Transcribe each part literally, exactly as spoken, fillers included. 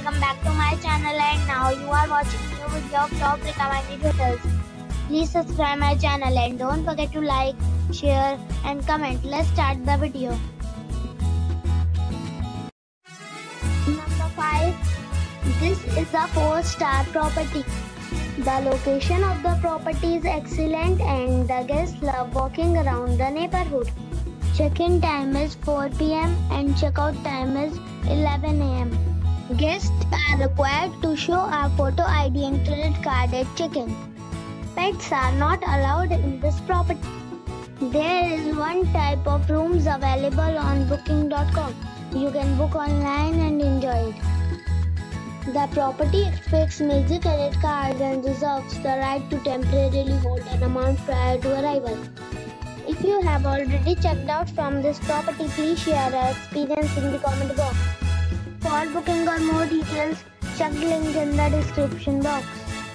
welcome back to my channel, and now you are watching new video of top recommended hotels. Please subscribe my channel and don't forget to like, share and comment. Let's start the video. Number five. This is a four star property. The location of the property is excellent and the guests love walking around the neighborhood. Check-in time is four p m and check-out time is eleven a m Guests are required to show a photo I D and credit card at check-in. Pets are not allowed in this property. There is one type of rooms available on booking dot com. You can book online and enjoy it. The property expects major credit cards and reserves the right to temporarily hold an amount prior to arrival. If you have already checked out from this property, please share your experience in the comment box. For booking or more details, check the link in the description box.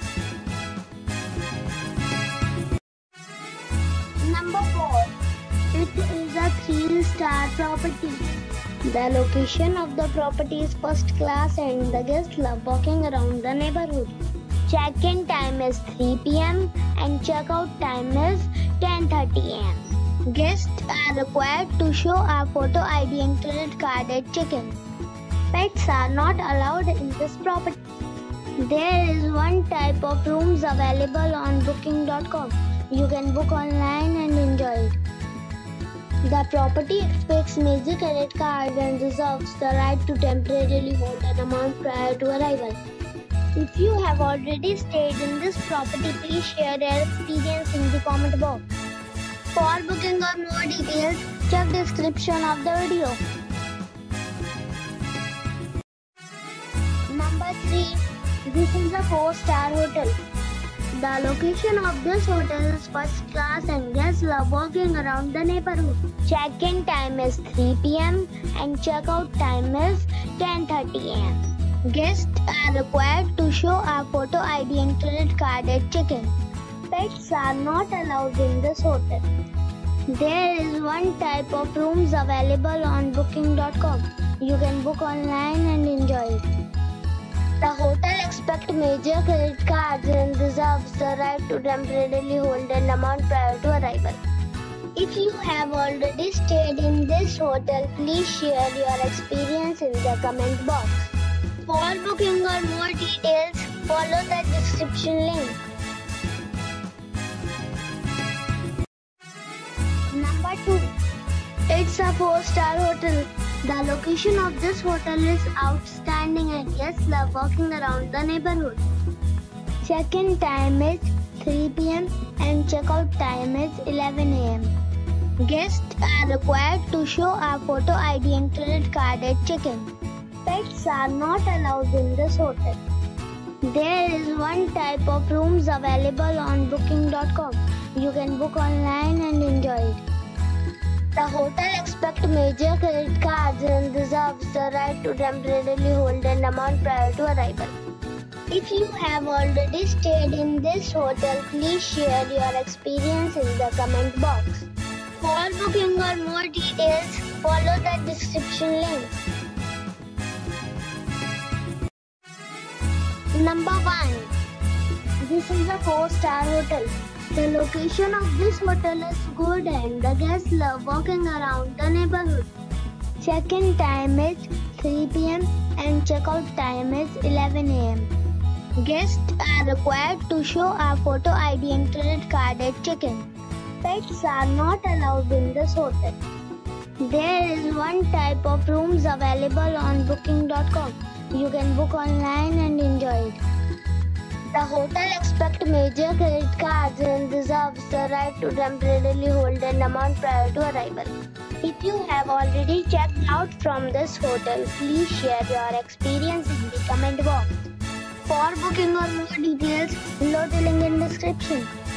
Number four. It is a three star property. The location of the property is first class and the guests love walking around the neighborhood. Check-in time is three p m and check-out time is ten thirty a m Guests are required to show a photo I D and credit card at check-in. Pets are not allowed in this property. There is one type of rooms available on booking dot com. You can book online and enjoy it. The property expects major credit cards and reserves the right to temporarily hold an amount prior to arrival. If you have already stayed in this property, please share your experience in the comment box. For booking or more details, check description of the video. Number three. This is a four star hotel. The location of this hotel is first class and guests love walking around the neighborhood. Check-in time is three p m and check-out time is ten thirty a m Guests are required to show a photo I D and credit card at check-in. Pets are not allowed in this hotel. There is one type of rooms available on booking dot com. You can book online and enjoy it. The hotel expects major credit cards and reserves the right to temporarily hold an amount prior to arrival. If you have already stayed in this hotel, please share your experience in the comment box. For booking or more details, follow the description link. Number two. It's a four star hotel. The location of this hotel is outstanding and guests love walking around the neighborhood. Check-in time is three p m and check-out time is eleven a m Guests are required to show a photo I D and credit card at check-in. Pets are not allowed in this hotel. There is one type of rooms available on booking dot com. You can book online and enjoy it. The hotel expects major credit cards and reserves the right to temporarily hold an amount prior to arrival. If you have already stayed in this hotel, please share your experience in the comment box. For booking or more details, follow the description link. Number one. This is a four star hotel. The location of this hotel is good and the guests love walking around the neighborhood. Check-in time is three p m and check-out time is eleven a m Guests are required to show a photo I D and credit card at check-in. Pets are not allowed in this hotel. There is one type of rooms available on booking dot com. You can book online and enjoy it. The hotel expects major credit cards and reserves the right to temporarily hold an amount prior to arrival. If you have already checked out from this hotel, please share your experience in the comment box. For booking or more details, below the link in description.